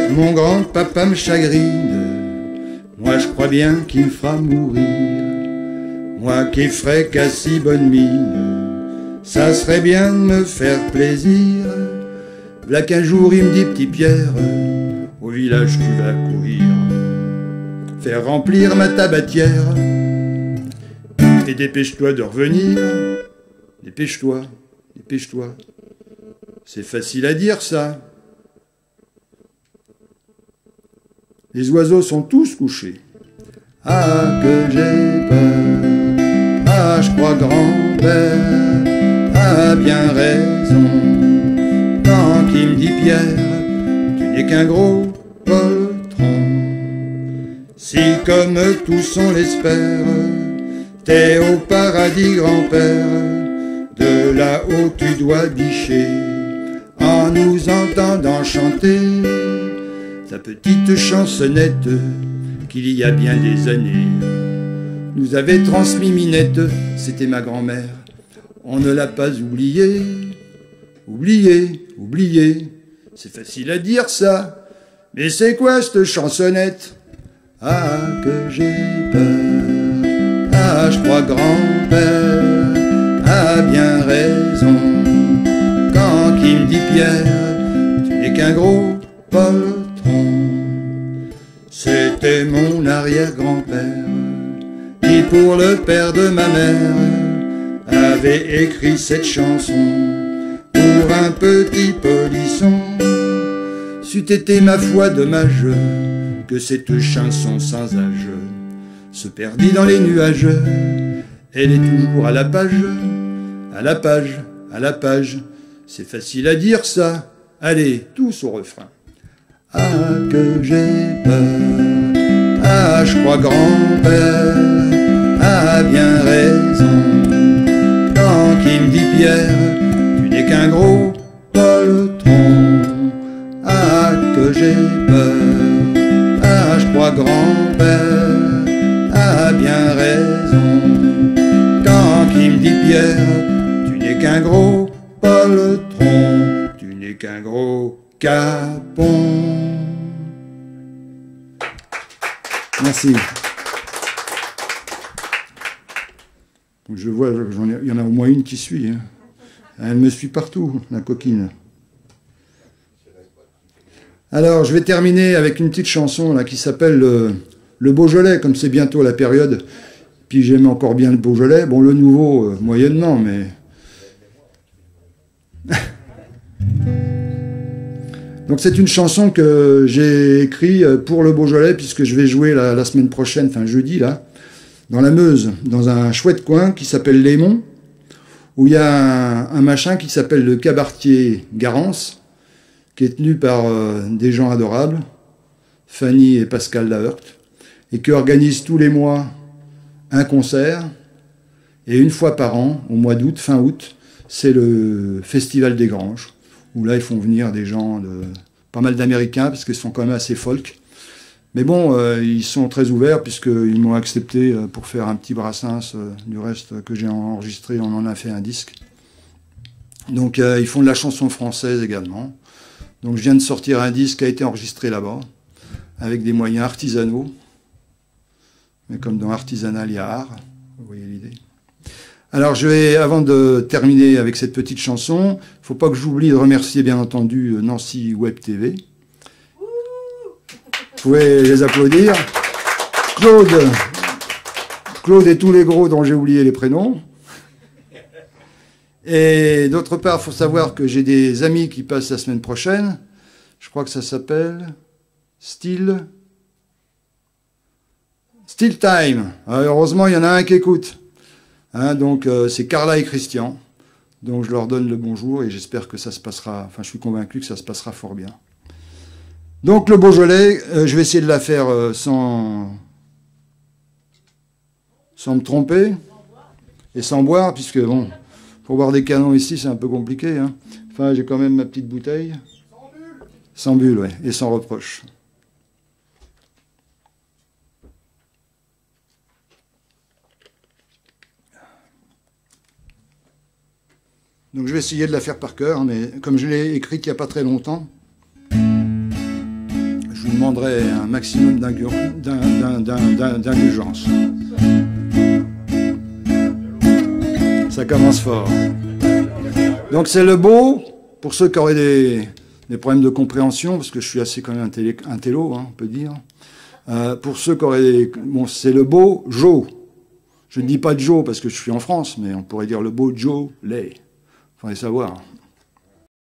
Mon grand-papa me chagrine, moi je crois bien qu'il me fera mourir. Moi qui ferai qu'à si bonne mine, ça serait bien de me faire plaisir. V'là qu'un jour il me dit, petit Pierre, au village tu vas courir, faire remplir ma tabatière, et dépêche-toi de revenir. Dépêche-toi, dépêche-toi. C'est facile à dire ça. Les oiseaux sont tous couchés. Ah, que j'ai peur. Ah, je crois grand-père a bien raison quand il me dit, Pierre, tu n'es qu'un gros poltron. Si comme tous on l'espère, t'es au paradis, grand-père, de là-haut tu dois bicher en nous entendant chanter ta petite chansonnette qu'il y a bien des années nous avait transmis Minette. C'était ma grand-mère, on ne l'a pas oubliée. Oubliée, oubliée, c'est facile à dire ça, mais c'est quoi cette chansonnette? Ah, que j'ai peur. Ah, je crois grand-père a bien raison quand il me dit, Pierre, tu n'es qu'un gros poltron. C'était mon arrière-grand-père qui, pour le père de ma mère, avait écrit cette chanson pour un petit polisson. C'eût été ma foi dommage que cette chanson sans âge se perdit dans les nuages. Elle est toujours à la page, à la page, à la page. C'est facile à dire ça. Allez, tous au refrain. Ah, que j'ai peur. Ah, je crois grand-père a bien raison quand il me dit, Pierre, tu n'es qu'un gros poltron. Ah, que j'ai peur. Ah, je crois grand-père a bien raison quand il me dit, Pierre, tu n'es qu'un gros poltron, tu n'es qu'un gros capon. Merci. Je vois, il y en a au moins une qui suit. Hein. Elle me suit partout, la coquine. Alors, je vais terminer avec une petite chanson là, qui s'appelle le Beaujolais, comme c'est bientôt la période. Puis j'aime encore bien le Beaujolais. Bon, le nouveau, moyennement, mais... Donc c'est une chanson que j'ai écrite pour le Beaujolais, puisque je vais jouer la semaine prochaine, enfin jeudi, là, dans la Meuse, dans un chouette coin qui s'appelle Lémont, où il y a un machin qui s'appelle le Cabaretier Garance, qui est tenu par des gens adorables, Fanny et Pascal Laheurte, et qui organise tous les mois un concert, et une fois par an, au mois d'août, fin août, c'est le Festival des Granges, où là ils font venir des gens, pas mal d'Américains, parce qu'ils sont quand même assez folk. Mais bon, ils sont très ouverts, puisqu'ils m'ont accepté pour faire un petit Brassens, du reste que j'ai enregistré, on en a fait un disque. Donc ils font de la chanson française également. Donc je viens de sortir un disque qui a été enregistré là-bas, avec des moyens artisanaux. Mais comme dans artisanal, il y a art, vous voyez l'idée. Alors je vais, avant de terminer avec cette petite chanson, il ne faut pas que j'oublie de remercier bien entendu Nancy Web TV. Vous pouvez les applaudir. Claude et tous les gros dont j'ai oublié les prénoms. Et d'autre part, il faut savoir que j'ai des amis qui passent la semaine prochaine. Je crois que ça s'appelle Still Time. Heureusement, il y en a un qui écoute. Hein, donc, c'est Carla et Christian. Donc, je leur donne le bonjour et j'espère que ça se passera... Enfin, je suis convaincu que ça se passera fort bien. Donc, le Beaujolais, je vais essayer de la faire sans me tromper et sans boire, puisque, bon, pour boire des canons ici, c'est un peu compliqué. Hein. Enfin, j'ai quand même ma petite bouteille. Sans bulle, ouais, et sans reproche. Donc je vais essayer de la faire par cœur, mais comme je l'ai écrite il n'y a pas très longtemps, je vous demanderai un maximum d'indulgence. Ça commence fort. Donc c'est le beau, pour ceux qui auraient des problèmes de compréhension, parce que je suis assez quand même intello, hein, on peut dire. Pour ceux qui auraient des... Bon, c'est le beau Joe. Je ne dis pas Joe parce que je suis en France, mais on pourrait dire le beau Joe Lay. Il faudrait savoir.